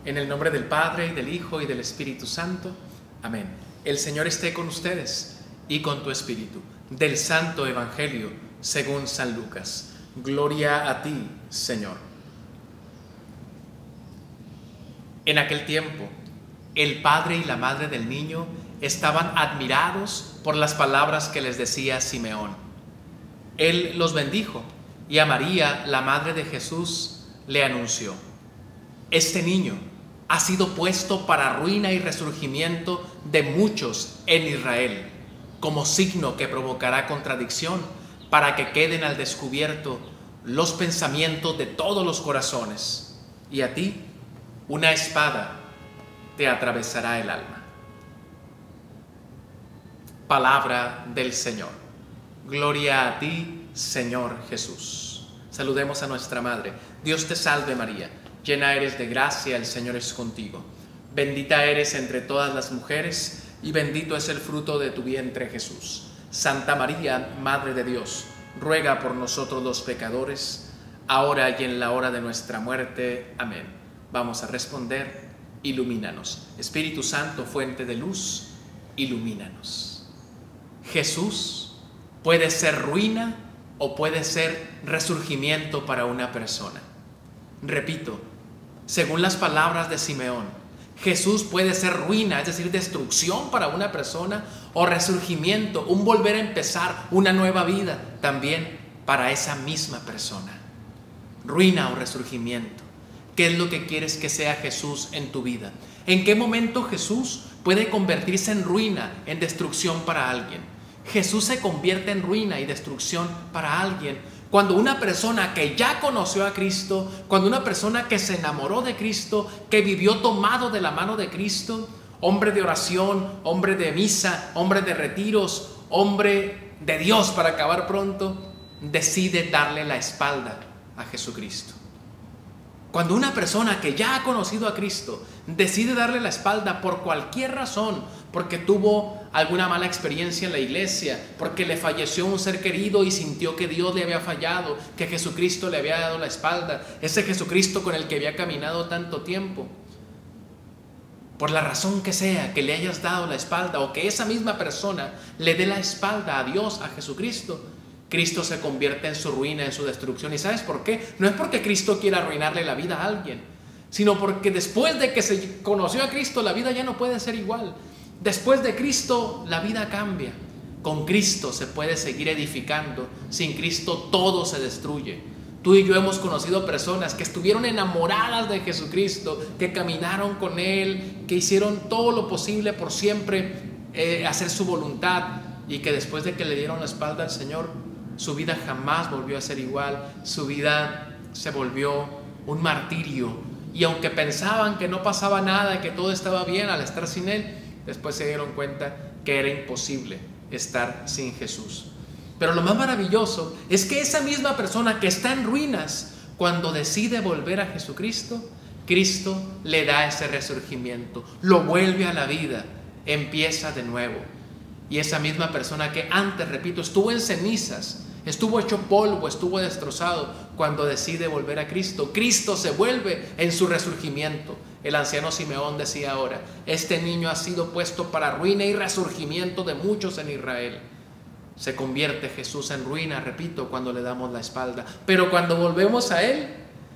En el nombre del Padre, y del Hijo, y del Espíritu Santo. Amén. El Señor esté con ustedes y con tu espíritu. Del Santo Evangelio según San Lucas. Gloria a ti, Señor. En aquel tiempo, el padre y la madre del niño estaban admirados por las palabras que les decía Simeón. Él los bendijo y a María, la madre de Jesús, le anunció: este niño ha sido puesto para ruina y resurgimiento de muchos en Israel, como signo que provocará contradicción, para que queden al descubierto los pensamientos de todos los corazones. Y a ti, una espada te atravesará el alma. Palabra del Señor. Gloria a ti, Señor Jesús. Saludemos a nuestra Madre. Dios te salve María, llena eres de gracia, el Señor es contigo. Bendita eres entre todas las mujeres, y bendito es el fruto de tu vientre Jesús. Santa María, Madre de Dios, ruega por nosotros los pecadores, ahora y en la hora de nuestra muerte. Amén. Vamos a responder: ilumínanos. Espíritu Santo, fuente de luz, ilumínanos. Jesús puede ser ruina o puede ser resurgimiento para una persona. Repito, según las palabras de Simeón, Jesús puede ser ruina, es decir, destrucción para una persona, o resurgimiento, un volver a empezar una nueva vida también para esa misma persona. Ruina o resurgimiento. ¿Qué es lo que quieres que sea Jesús en tu vida? ¿En qué momento Jesús puede convertirse en ruina, en destrucción para alguien? Jesús se convierte en ruina y destrucción para alguien cuando una persona que ya conoció a Cristo, cuando una persona que se enamoró de Cristo, que vivió tomado de la mano de Cristo, hombre de oración, hombre de misa, hombre de retiros, hombre de Dios para acabar pronto, decide darle la espalda a Jesucristo. Cuando una persona que ya ha conocido a Cristo decide darle la espalda por cualquier razón, porque tuvo alguna mala experiencia en la iglesia, porque le falleció un ser querido y sintió que Dios le había fallado, que Jesucristo le había dado la espalda, ese Jesucristo con el que había caminado tanto tiempo, por la razón que sea que le hayas dado la espalda, o que esa misma persona le dé la espalda a Dios, a Jesucristo, Cristo se convierte en su ruina, en su destrucción. ¿Y sabes por qué? No es porque Cristo quiera arruinarle la vida a alguien, sino porque después de que se conoció a Cristo, la vida ya no puede ser igual. Después de Cristo, la vida cambia. Con Cristo se puede seguir edificando. Sin Cristo todo se destruye. Tú y yo hemos conocido personas que estuvieron enamoradas de Jesucristo, que caminaron con Él, que hicieron todo lo posible por siempre hacer su voluntad, y que después de que le dieron la espalda al Señor, su vida jamás volvió a ser igual. Su vida se volvió un martirio. Y aunque pensaban que no pasaba nada, que todo estaba bien al estar sin Él, después se dieron cuenta que era imposible estar sin Jesús. Pero lo más maravilloso es que esa misma persona que está en ruinas, cuando decide volver a Jesucristo, Cristo le da ese resurgimiento, lo vuelve a la vida, empieza de nuevo. Y esa misma persona que antes, repito, estuvo en cenizas, estuvo hecho polvo, estuvo destrozado, cuando decide volver a Cristo, Cristo se vuelve en su resurgimiento. El anciano Simeón decía ahora: este niño ha sido puesto para ruina y resurgimiento de muchos en Israel. Se convierte Jesús en ruina, repito, cuando le damos la espalda. Pero cuando volvemos a Él,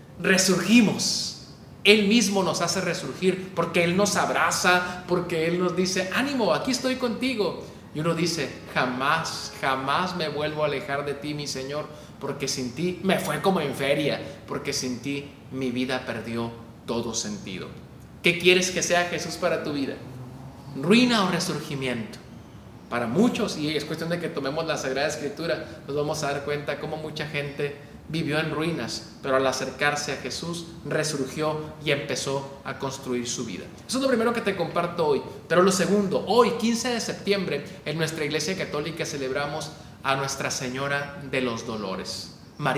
resurgimos. Él mismo nos hace resurgir, porque Él nos abraza, porque Él nos dice: ánimo, aquí estoy contigo. Y uno dice: jamás, jamás me vuelvo a alejar de ti, mi Señor, porque sin ti me fue como en feria, porque sin ti mi vida perdió todo sentido. ¿Qué quieres que sea Jesús para tu vida? ¿Ruina o resurgimiento? Para muchos, y es cuestión de que tomemos la Sagrada Escritura, nos vamos a dar cuenta cómo mucha gente vivió en ruinas, pero al acercarse a Jesús resurgió y empezó a construir su vida. Eso es lo primero que te comparto hoy. Pero lo segundo, hoy 15 de septiembre en nuestra Iglesia Católica celebramos a Nuestra Señora de los Dolores,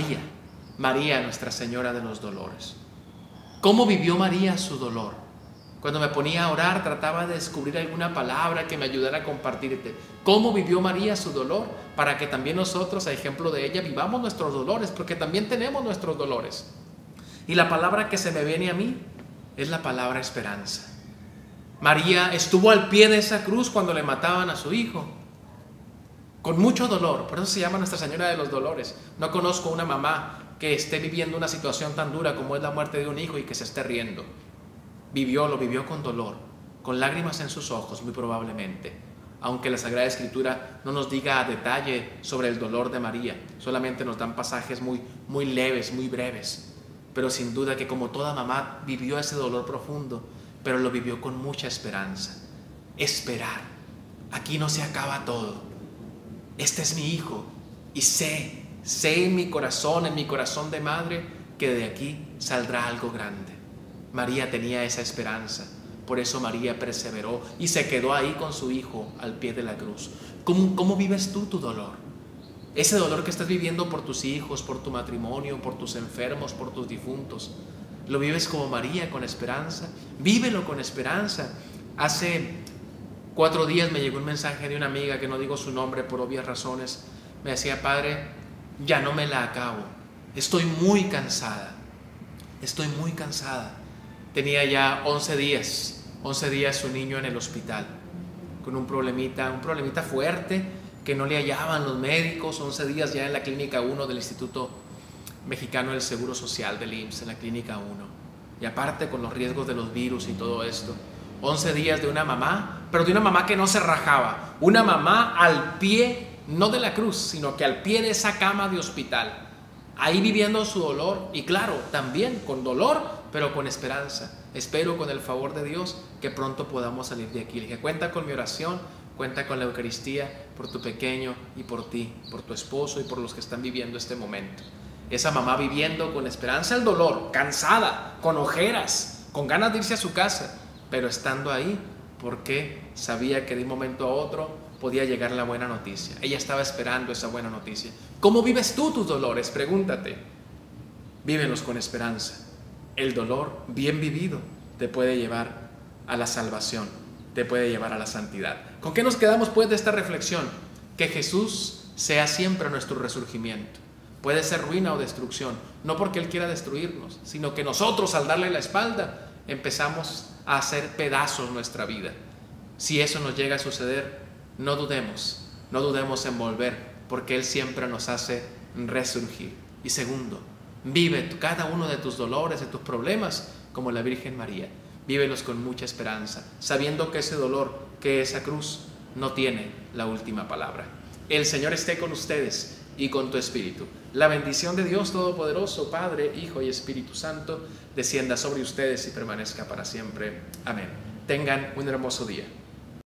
María, Nuestra Señora de los Dolores. ¿Cómo vivió María su dolor? Cuando me ponía a orar, trataba de descubrir alguna palabra que me ayudara a compartirte. ¿Cómo vivió María su dolor? Para que también nosotros, a ejemplo de ella, vivamos nuestros dolores, porque también tenemos nuestros dolores. Y la palabra que se me viene a mí es la palabra esperanza. María estuvo al pie de esa cruz cuando le mataban a su hijo, con mucho dolor. Por eso se llama Nuestra Señora de los Dolores. No conozco una mamá que esté viviendo una situación tan dura como es la muerte de un hijo y que se esté riendo. Lo vivió con dolor, con lágrimas en sus ojos, muy probablemente. Aunque la Sagrada Escritura no nos diga a detalle sobre el dolor de María, solamente nos dan pasajes muy leves, muy breves. Pero sin duda que como toda mamá vivió ese dolor profundo, pero lo vivió con mucha esperanza. Esperar. Aquí no se acaba todo. Este es mi hijo y sé en mi corazón de madre, que de aquí saldrá algo grande. María tenía esa esperanza. Por eso María perseveró y se quedó ahí con su hijo al pie de la cruz. ¿Cómo vives tú tu dolor? Ese dolor que estás viviendo por tus hijos, por tu matrimonio, por tus enfermos, por tus difuntos. ¿Lo vives como María, con esperanza? Vívelo con esperanza. Hace 4 días me llegó un mensaje de una amiga, que no digo su nombre por obvias razones. Me decía: padre, ya no me la acabo. Estoy muy cansada. Tenía ya 11 días su niño en el hospital, con un problemita fuerte que no le hallaban los médicos. 11 días ya en la clínica 1 del Instituto Mexicano del Seguro Social, del IMSS, en la clínica 1. Y aparte con los riesgos de los virus y todo esto. 11 días de una mamá, pero de una mamá que no se rajaba. Una mamá al pie, no de la cruz, sino que al pie de esa cama de hospital. Ahí viviendo su dolor, y claro, también con dolor, pero con esperanza. Espero, con el favor de Dios, que pronto podamos salir de aquí. Le dije: cuenta con mi oración, cuenta con la Eucaristía por tu pequeño y por ti, por tu esposo y por los que están viviendo este momento. Esa mamá viviendo con esperanza el dolor, cansada, con ojeras, con ganas de irse a su casa, pero estando ahí porque sabía que de un momento a otro podía llegar la buena noticia. Ella estaba esperando esa buena noticia. ¿Cómo vives tú tus dolores? Pregúntate. Vívelos con esperanza. El dolor bien vivido te puede llevar a la salvación, te puede llevar a la santidad. ¿Con qué nos quedamos pues de esta reflexión? Que Jesús sea siempre nuestro resurgimiento. Puede ser ruina o destrucción, no porque Él quiera destruirnos, sino que nosotros, al darle la espalda, empezamos a hacer pedazos nuestra vida. Si eso nos llega a suceder, no dudemos en volver, porque Él siempre nos hace resurgir. Y segundo, vive cada uno de tus dolores, de tus problemas, como la Virgen María. Vívelos con mucha esperanza, sabiendo que ese dolor, que esa cruz, no tiene la última palabra. El Señor esté con ustedes y con tu espíritu. La bendición de Dios Todopoderoso, Padre, Hijo y Espíritu Santo, descienda sobre ustedes y permanezca para siempre. Amén. Tengan un hermoso día.